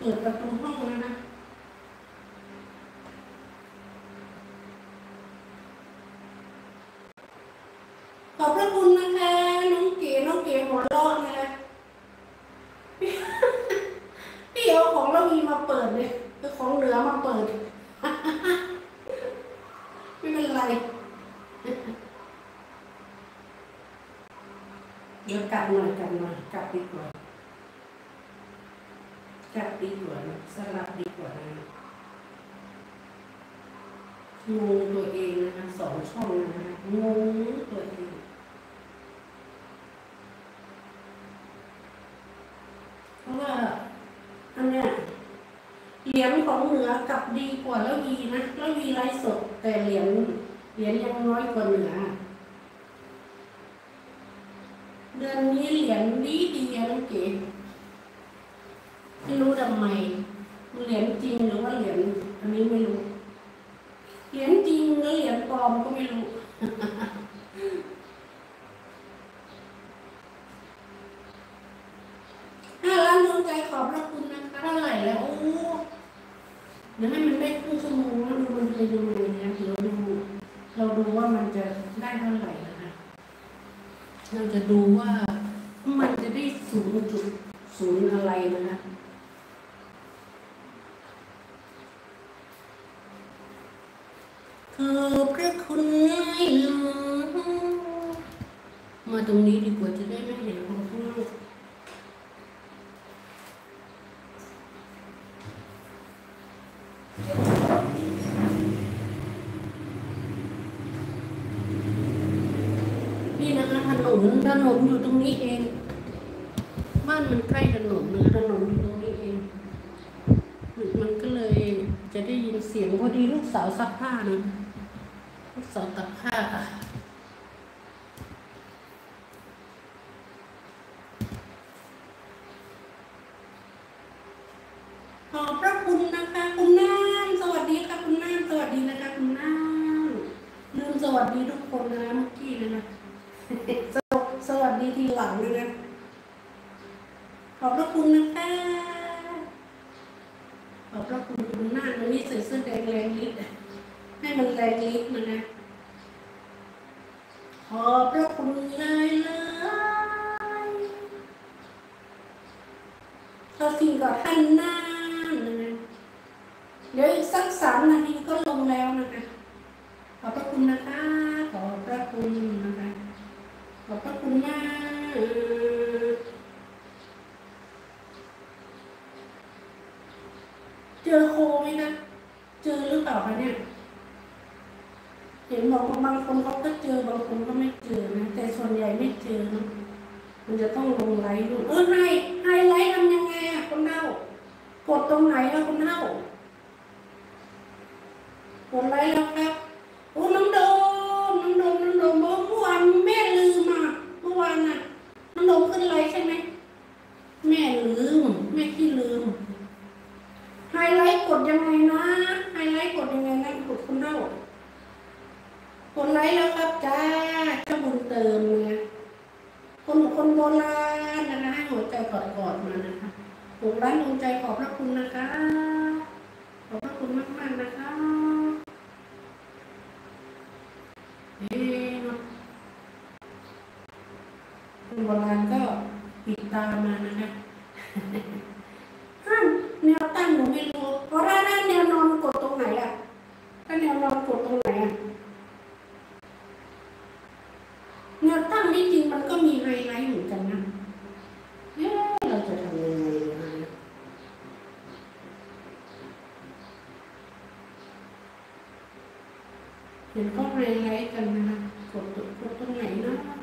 ปิดประตูห้องแล้วนะขอบพระคุณนะคะน้องเก๋หัวเราะนะคะพี่เอาของเรามีมาเปิดเลยเอาของเหลือมาเปิดไม่เป็นไรเดี๋ยวกลับหน่อยกลับดีกว่าสลับดีกว่านะงงตัวเองนะคะ2 ช่องนะคะงงตัวเองเพราะว่าอันเนี้ยเหรียญของเหนือกลับดีกว่าแล้ววีนะแล้ววีไลฟ์สดแต่เหรียญยังน้อยกว่าเหนือเดือนนี้เหรียญดีน้องเก๋ไม่รู้ทำไมเหรียญจริงหรือว่าเหรียญอันนี้ไม่รู้เหรียญจริงหรือเหรียญปลอมก็ไม่รู้5 ล้านดวงใจขอบพระคุณนะคะเท่าไหร่แล้วโอ้เดี๋ยวให้มันได้ครึ่งชั่วโมงแล้วดูมันจะดูเลยนะเดี๋ยวเราดูว่ามันจะได้เท่าไหร่นะคะเราจะดูว่ามันจะได้0.0อะไรนะคะขอบพระคุณไม่ลืมมาตรงนี้ดีกว่าจะได้ไม่เห็นของข้างนอกนี่นะคะถนนอยู่ตรงนี้เองบ้านมันใกล้ถนนอยู่ตรงนี้เองมันก็เลยจะได้ยินเสียงพอดีลูกสาวซักผ้านะลูกสาวตักผ้าขอบพระคุณนะคะคุณน่านสวัสดีค่ะคุณน่านสวัสดีนะคะคุณน่านลืมสวัสดีทุกคนนะเมื่อกี้เลยนะสวัสดีทีหลังเลยนะขอบพระคุณนะคะขอบพระคุณคุณน่านวันนี้ใส่เสื้อแดงแรงฤทธิ์ให้มันแรงฤทธิ์นะขอบพระคุณเลยก็สิ่งกับท่านน่านนะเดี๋ยวอีกสัก3 นาทีก็ลงแล้วนะคะขอบพระคุณนะคะขอบพระคุณนะคะขอบพระคุณมากเจอโคไหมนะเจอหรือเปล่าคะเนี่ยเห็นบอกว่าบางคนเขาก็เจอบางคนก็ไม่เจอนะแต่ส่วนใหญ่ไม่เจอนะมันจะต้องลงไลค์ดูไฮไลท์ทำยังไงอะคนเฒ่ากดตรงไหนอะคนเฒ่ากดไลค์แล้วครับโอ้น้องโดมบอกเมื่อวานแม่ลืมอ่ะเมื่อวานน่ะน้องโดมขึ้นไลค์ใช่ไหมแม่ลืมแม่ขี้ลืมไฮไลท์กดยังไงนะไฮไลท์กดยังไงนะกดคนเฒ่ากดไลค์แล้วครับจ้าเจ้าบุญเติมนะคนโบราณนะคะให้หัวใจกอดมานะคะ6 ล้านดวงใจขอบพระคุณนะคะขอบพระคุณมากนะคะคนโบราณก็ปิดตามานะคะแนวตั้งหนูไม่รู้เพราะถ้าแนวนอนกดตรงไหนอ่ะถ้าแนวนอนกดตรงไหนอ่ะแนวตั้งนี่จริงมันก็มีไฮไลท์เหมือนกันนะเราจะทำยังไงนะเห็นก็ไฮไลท์กันนะคะกดตรงไหนนะ